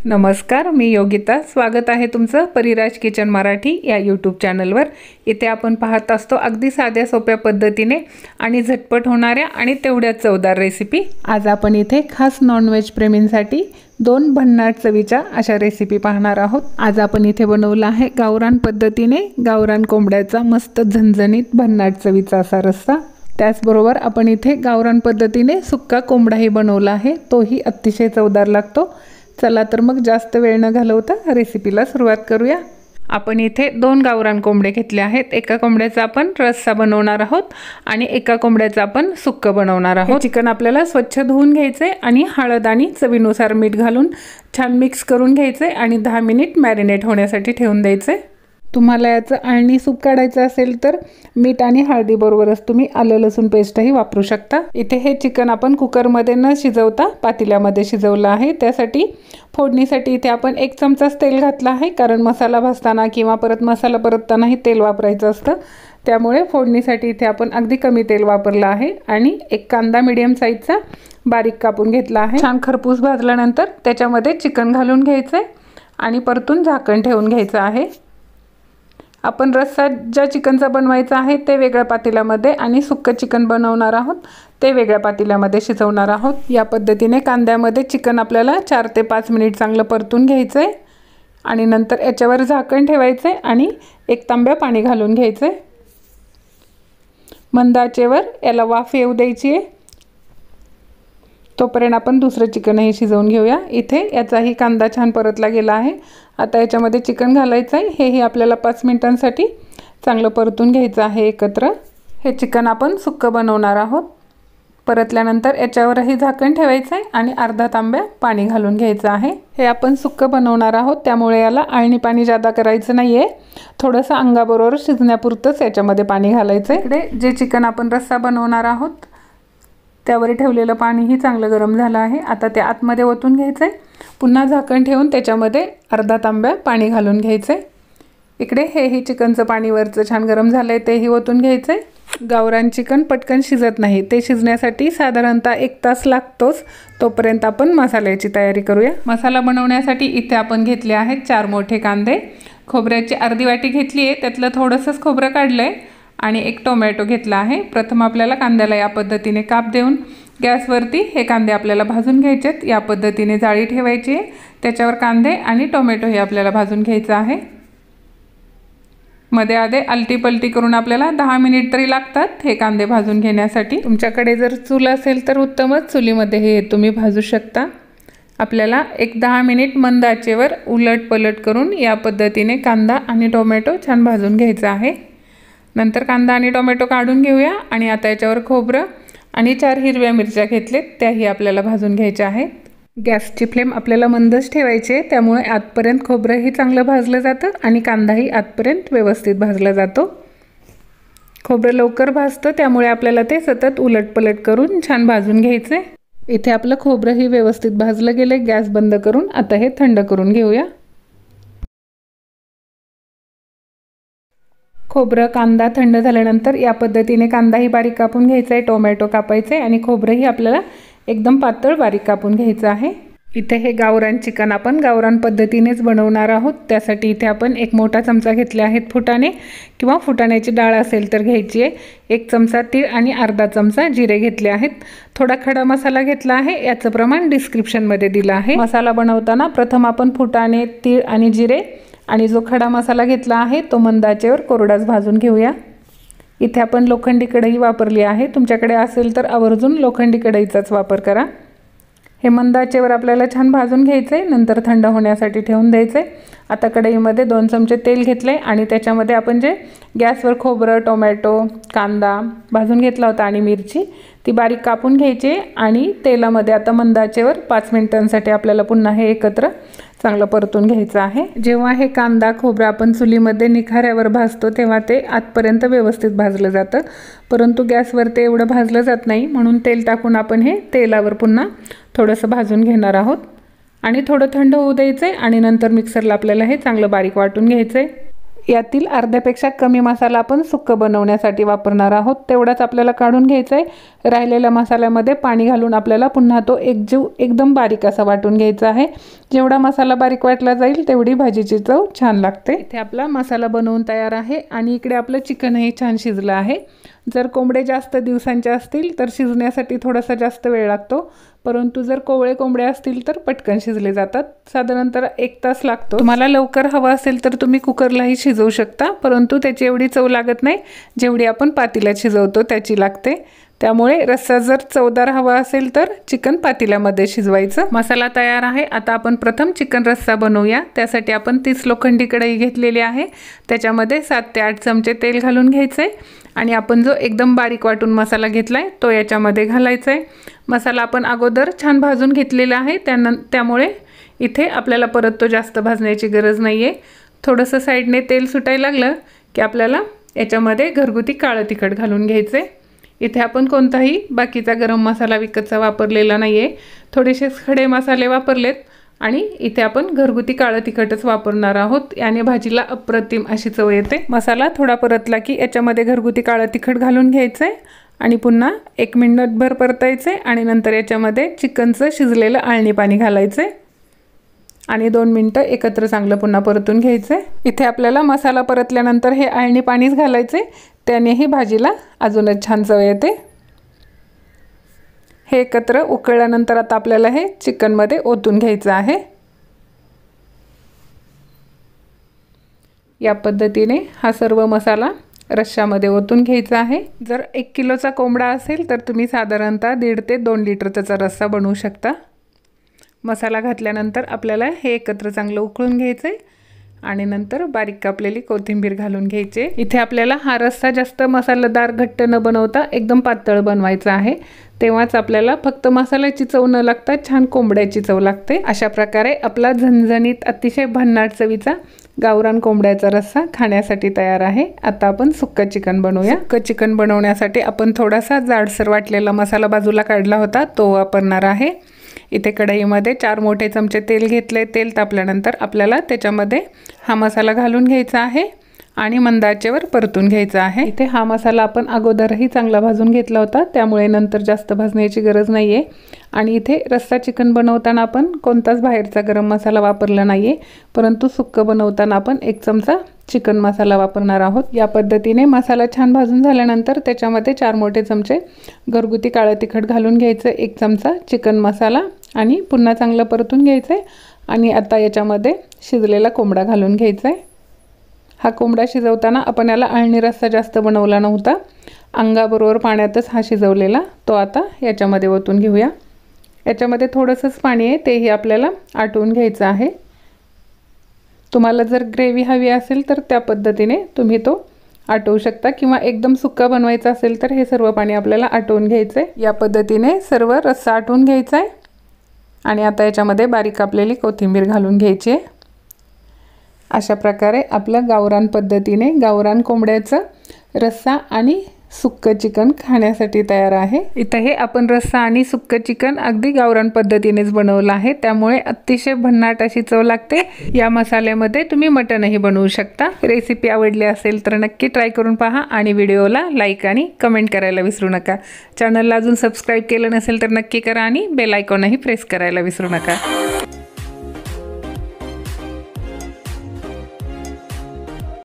नमस्कार, मी योगिता। स्वागत आहे तुमचं परिराज किचन मराठी या यूट्यूब चॅनलवर। इथे आपण पाहत असतो अगदी साध्या सोप्या पद्धतीने आणि झटपट होणाऱ्या आणि तेवढ्याच चवदार रेसिपी। आज आपण इथे खास नॉनव्हेज प्रेमींसाठी 2 भन्नाट चवीच्या अशा रेसिपी पाहणार आहोत। आज आपण इथे बनवला आहे गावरान पद्धतीने गावरान कोंबड्याचा मस्त झणझणीत भन्नाट चवीचा असा रस्सा। त्याचबरोबर आपण इथे गावरान पद्धतीने सुक्का कोंबडाही बनवला आहे, तोही अतिशय चवदार लागतो। चला तर मग जास्त वेळ न घालवता रेसिपीला सुरुवात करूया। आपण इथे 2 गावरान कोंबडे घेतले आहेत। एका कोंबड्याचा आपण रस्सा बनवणार आहोत आणि एका कोंबड्याचा आपण सुक्क बनवणार आहोत। चिकन आपल्याला स्वच्छ धुवून घ्यायचे आणि हळद आणि चवीनुसार मीठ घालून छान मिक्स करून घ्यायचे आणि 10 मिनिट मॅरिनेट होण्यासाठी ठेवून द्यायचे। तुम्हाला याचं अळणी सूप काढायचं असेल तर मीठ आणि हळदी बरोबरच तुम्ही आलं लसूण पेस्टही वापरू शकता। इथे हे चिकन आपण कुकरमध्ये न शिजवता पातेल्यामध्ये शिजवलं आहे। त्यासाठी फोडणीसाठी इथे आपण 1 चमचाच तेल घातला आहे, कारण मसाला भाजताना किंवा परत मसाला परततानाही तेल वापरायचं असतं। त्यामुळे फोडणीसाठी इथे आपण अगदी कमी तेल वापरलं आहे आणि 1 कांदा मीडियम साईजचा बारीक कापून घेतला आहे। छान खरपूस भाजल्यानंतर त्याच्यामध्ये चिकन घालून घ्यायचे आणि परतून झाकण ठेवून घ्यायचं आहे। आपण रस्सा ज्या चिकनचा बनवायचा आहे ते वेगळ्या पातेल्यामध्ये आणि सुक्क चिकन बनवणार आहोत ते वेगळ्या पातेल्यामध्ये शिजवणार आहोत। या पद्धतीने कांद्यामध्ये चिकन आपल्याला 4 ते 5 मिनिट चांगलं परतून घ्यायचं आहे आणि नंतर याच्यावर झाकण ठेवायचे आणि 1 तांब्या पाणी घालून घ्यायचे। मंद आचेवर याला वाफ येऊ द्यायची आहे, तोपर्यंत आपण दुसरं चिकनही शिजवून घेऊया। इथे याचाही कांदा छान परतला गेला आहे। आता याच्यामध्ये चिकन घालायचं आहे, हेही आपल्याला 5 मिनिटांसाठी चांगलं परतून घ्यायचं आहे एकत्र। हे चिकन आपण सुक्क बनवणार आहोत। परतल्यानंतर याच्यावरही झाकण ठेवायचं आहे आणि अर्धा तांब्या पाणी घालून घ्यायचं आहे। हे आपण सुक्क बनवणार आहोत त्यामुळे याला अळणी पाणी जादा करायचं नाही आहे, थोडंसं अंगाबरोबर शिजण्यापुरतंच याच्यामध्ये पाणी घालायचं आहे। इकडे जे चिकन आपण रस्सा बनवणार आहोत त्यावर ठेवलेलं पाणीही चांगलं गरम झालं आहे। आता ते आतमध्ये ओतून घ्यायचं आहे, पुन्हा झाकण ठेवून त्याच्यामध्ये अर्धा तांब्या पाणी घालून घ्यायचं आहे। इकडे हेही चिकनचं पाणी वरचं छान गरम झालं आहे, तेही ओतून घ्यायचं आहे। गावरान चिकन पटकन शिजत नाही, ते शिजण्यासाठी साधारणतः 1 तास लागतोच। तोपर्यंत आपण मसाल्याची तयारी करूया। मसाला बनवण्यासाठी इथे आपण घेतले आहेत 4 मोठे कांदे। खोबऱ्याची अर्धी वाटी घेतली आहे, त्यातलं थोडंसंच खोबरं काढलं आहे आणि 1 टोमॅटो घेतला आहे। प्रथम आपल्याला कांद्याला या पद्धतीने काप देऊन गॅसवरती हे कांदे आपल्याला भाजून घ्यायचेत। या पद्धतीने जाळी ठेवायची आहे, त्याच्यावर कांदे आणि टोमॅटो हे आपल्याला भाजून घ्यायचं आहे। मध्ये आधे आलटी पलटी करून आपल्याला 10 मिनिट तरी लागतात हे कांदे भाजून घेण्यासाठी। तुमच्याकडे जर चूल असेल तर उत्तमच, चुलीमध्ये हे तुम्ही भाजू शकता। आपल्याला 10 मिनिट मंद आचेवर उलट पलट करून या पद्धतीने कांदा आणि टोमॅटो छान भाजून घ्यायचा आहे। नंतर कांदा आणि टोमॅटो काढून घेऊया आणि आता याच्यावर खोबरं आणि 4 हिरव्या मिरच्या घेतलेत, त्याही आपल्याला भाजून घ्यायच्या आहेत। गॅसची फ्लेम आपल्याला मंदच ठेवायची आहे, त्यामुळे आतपर्यंत खोबरंही चांगलं भाजलं जातं आणि कांदाही आतपर्यंत व्यवस्थित भाजला जातो। खोबरं लवकर भाजतं त्यामुळे आपल्याला ते सतत उलटपलट करून छान भाजून घ्यायचे। इथे आपलं खोबरंही व्यवस्थित भाजलं गेलं। गॅस बंद करून आता हे थंड करून घेऊया। खोबरं कांदा थंड झाल्यानंतर या पद्धतीने कांदाही बारीक कापून घ्यायचा आहे, टोमॅटो कापायचे आणि खोबरंही आपल्याला एकदम पातळ बारीक कापून घ्यायचं आहे। इथे हे गावरान चिकन आपण गावरान पद्धतीनेच बनवणार आहोत। त्यासाठी इथे आपण 1 मोठा चमचा घेतले आहेत फुटाणे किंवा फुटाण्याची डाळ असेल तर घ्यायची आहे। 1 चमचा तीळ आणि अर्धा चमचा जिरे घेतले आहेत। थोडा खडा मसाला घेतला आहे, याचं प्रमाण डिस्क्रिप्शनमध्ये दिलं आहे। मसाला बनवताना प्रथम आपण फुटाणे, तीळ आणि जिरे आणि जो खडा मसाला घेतला आहे तो मंद आचेवर कोरडाच भाजून घेऊया। इथे आपण लोखंडी कढई वापरली आहे, तुमच्याकडे असेल तर आवर्जून लोखंडी कढईचाच वापर करा। हे मंद आचेवर आपल्याला छान भाजून घ्यायचे, नंतर थंड होण्यासाठी ठेवून द्यायचे। आता कढईमध्ये 2 चमचे तेल घेतले आणि त्याच्यामध्ये आपण जे गॅसवर खोबरं, टोमॅटो, कांदा भाजून घेतला होता आणि मिरची ती बारीक कापून घ्यायची आणि तेलामध्ये आता मंद आचेवर 5 मिनिटांसाठी आपल्याला पुन्हा हे एकत्र चांगलं परतून घ्यायचं आहे। जेव्हा हे कांदा खोबरं आपण चुलीमध्ये निखाऱ्यावर भाजतो तेव्हा ते आतपर्यंत व्यवस्थित भाजलं जातं, परंतु गॅसवर ते एवढं भाजलं जात नाही, म्हणून तेल टाकून आपण हे तेलावर पुन्हा थोडंसं भाजून घेणार आहोत आणि थोडं थंड होऊ द्यायचं आणि नंतर मिक्सरला आपल्याला हे चांगलं बारीक वाटून घ्यायचं आहे। यातील अर्ध्यापेक्षा कमी मसाला आपण सुक्कं बनवण्यासाठी वापरणार आहोत, तेवढाच आपल्याला काढून घ्यायचा आहे। राहिलेल्या मसाल्यामध्ये पाणी घालून आपल्याला पुन्हा तो एकजीव एकदम बारीक असा वाटून घ्यायचा आहे। जेवढा मसाला बारीक वाटला जाईल तेवढी भाजीची चव छान लागते। इथे आपला मसाला बनवून तयार आहे आणि इकडे आपलं चिकनही छान शिजलं आहे। जर कोंबडे जास्त दिवसांचे असतील तर शिजण्यासाठी थोडासा जास्त वेळ लागतो, परंतु जर कोवळे कोंबडे असतील तर पटकन शिजले जातात, साधारणतः 1 तास लागतो। तुम्हाला लवकर हवा असेल तर तुम्ही कुकरलाही शिजवू शकता, परंतु त्याची एवढी चव लागत नाही जेवढी आपण पातेल्यात शिजवतो त्याची लागते। त्यामुळे रस्सा जर चवदार हवा असेल तर चिकन पातेल्यामध्ये शिजवायचं। मसाला तयार आहे, आता आपण प्रथम चिकन रस्सा बनवूया। त्यासाठी आपण 30 लोखंडी कढई घेतलेली आहे, त्याच्यामध्ये 7 ते 8 चमचे तेल घालून घ्यायचे आणि आपण जो एकदम बारीक वाटून मसाला घेतलाय तो याच्यामध्ये घालायचा आहे। मसाला आपण अगोदर छान भाजून घेतलेला आहे, त्यामुळे इथे आपल्याला परत तो जास्त भाजण्याची गरज नाहीये। थोडंसं साईडने तेल सुटायला लागलं की आपल्याला याच्यामध्ये घरगुती काळं तिखट घालून घ्यायचे। इथे आपण कोणताही बाकीचा गरम मसाला विकतचा वापरलेला नाहीये, थोडेसे खडे मसाले वापरलेत आणि इथे आपण घरगुती काळं तिखटच वापरणार आहोत। याने भाजीला अप्रतिम अशी चव येते। मसाला थोडा परतला की याच्यामध्ये घरगुती काळं तिखट घालून घ्यायचंय आणि पुन्हा 1 मिनिटभर परतायचे आणि नंतर याच्यामध्ये चिकनचं शिजलेलं आळणी पाणी घालायचे आणि 2 मिनिटं एकत्र चांगलं पुन्हा परतून घ्यायचे। इथे आपल्याला मसाला परतल्यानंतर हे आळणी पाणीच घालायचे, त्यानेही भाजीला अजूनच छान चव येते। हे एकत्र उकळल्यानंतर आता आपल्याला हे चिकनमध्ये ओतून घ्यायचं आहे। या पद्धतीने हा सर्व मसाला रश्श्यामध्ये ओतून घ्यायचा आहे। जर 1 किलोचा कोंबडा असेल तर तुम्ही साधारणतः 1.5 ते 2 लिटर त्याचा रस्सा बनवू शकता। मसाला घातल्यानंतर आपल्याला हे एकत्र चांगलं उकळून घ्यायचं आहे आणि नंतर बारीक कापलेली कोथिंबीर घालून घ्यायची। इथे आपल्याला हा रस्सा जास्त मसालेदार घट्ट न बनवता एकदम पातळ बनवायचा आहे, तेव्हाच आपल्याला फक्त मसाल्याची चव न लागता छान कोंबड्याची चव लागते। अशा प्रकारे आपला झणझणीत अतिशय भन्नाट चवीचा गावरान कोंबड्याचा रस्सा खाण्यासाठी तयार आहे। आता आपण सुक्कं चिकन बनवूया। सुक्कं चिकन बनवण्यासाठी आपण थोडासा जाडसर वाटलेला मसाला बाजूला काढला होता तो वापरणार आहे। इथे कढईमध्ये 4 मोठे चमचे तेल घेतले। तेल तापल्यानंतर आपल्याला त्याच्यामध्ये हा मसाला घालून घ्यायचा आहे आणि मंद आचेवर परतून घ्यायचा आहे। इथे हा मसाला आपण अगोदरही चांगला भाजून घेतला होता, त्यामुळे नंतर जास्त भाजण्याची गरज नाहीये। आणि इथे रस्सा चिकन बनवताना आपण कोणताच बाहेरचा गरम मसाला वापरला नाहीये, परंतु सुक्कं बनवताना आपण 1 चमचा चिकन मसाला वापरणार आहोत। या पद्धतीने मसाला छान भाजून झाल्यानंतर त्याच्यामध्ये 4 मोठे चमचे घरगुती काळं तिखट घालून घ्यायचं, 1 चमचा चिकन मसाला आणि पुन्हा चांगलं परतून घ्यायचं आणि आता याच्यामध्ये शिजलेला कोंबडा घालून घ्यायचा आहे। हा कोंबडा शिजवताना आपण याला आळणी रस्सा जास्त बनवला नव्हता, अंगाबरोबर पाण्यातच हा शिजवलेला तो आता याच्यामध्ये ओतून घेऊया। याच्यामध्ये थोडंसंच पाणी आहे, तेही आपल्याला आटवून घ्यायचं आहे। तुम्हाला जर ग्रेव्ही हवी असेल तर त्या पद्धतीने तुम्ही तो आटवू शकता, किंवा एकदम सुक्का बनवायचा असेल तर हे सर्व पाणी आपल्याला आटवून घ्यायचं आहे। या पद्धतीने सर्व रस्सा आटवून घ्यायचा आहे आणि आता याच्यामध्ये बारीक कापलेली कोथिंबीर घालून घ्यायची आहे। अशा प्रकारे आपलं गावरान पद्धतीने गावरान कोंबड्याचा रस्सा आणि सुक्कं चिकन खाण्यासाठी तयार आहे। इथे हे आपण रस्सा आणि सुक्कं चिकन अगदी गावरान पद्धतीनेच बनवलं आहे, त्यामुळे अतिशय भन्नाट अशी चव लागते। या मसाल्यामध्ये तुम्ही मटनही बनवू शकता। रेसिपी आवडली असेल तर नक्की ट्राय करून पहा आणि व्हिडिओला लाईक आणि कमेंट करायला विसरू नका। चॅनलला अजून सबस्क्राईब केलं नसेल तर नक्की करा आणि बेल आयकॉनही प्रेस करायला विसरू नका।